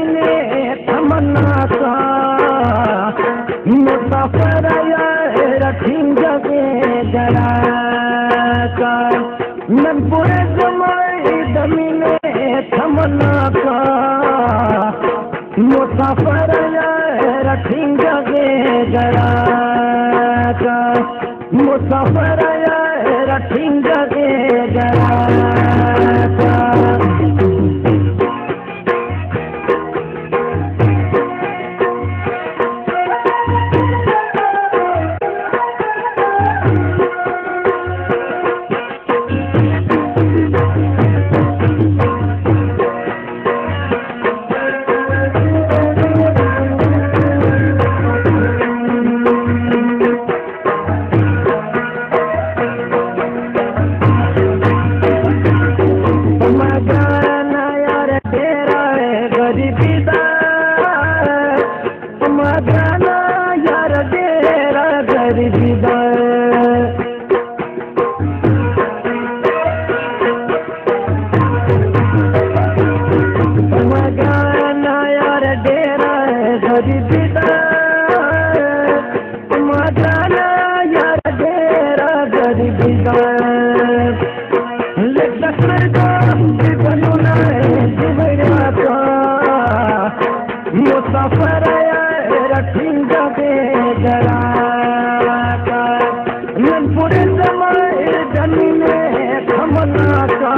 जमीने तमन्ना का मुसाफिर रखीं जगे जरा का मन पूरे जमाई जमीने तमन्ना का मुसाफिर रखीं जगे जरा का मुसाफिर रखीं जगे जरा का मुसाफिर रखीं जगे जरा का मन पूरे जमाए जमीने तमन्ना का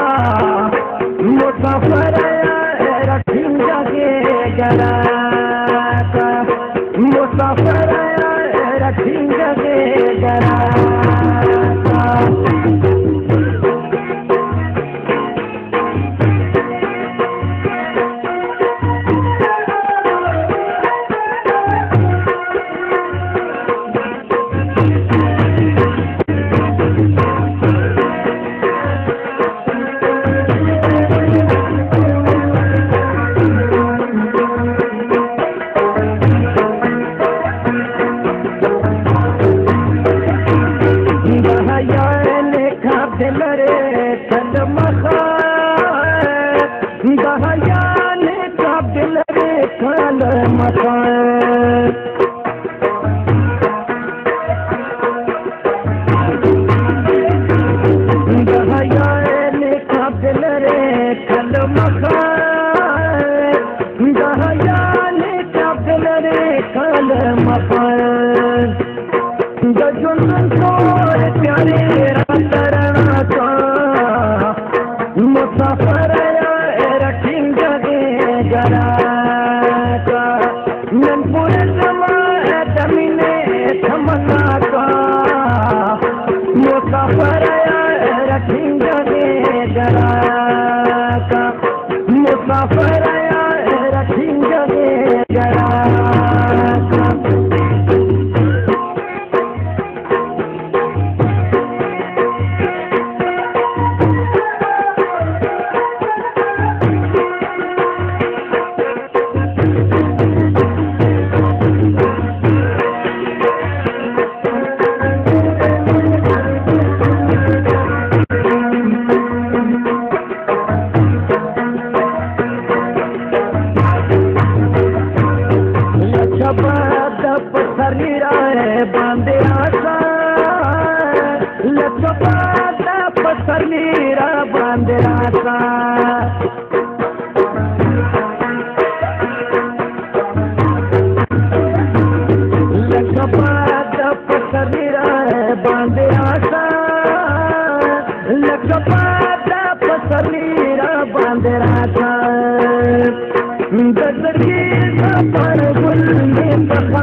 मुसाफिर रखीं जगे जरा का मुसाफिर रखीं जगे जरा का मुसाफिर रखीं जगे जरा का मन पूरे जमाए जमीने तमन्ना का मुसाफिर रखीं जगे जरा का मुसाफिर रखीं जगे जरा का बांधे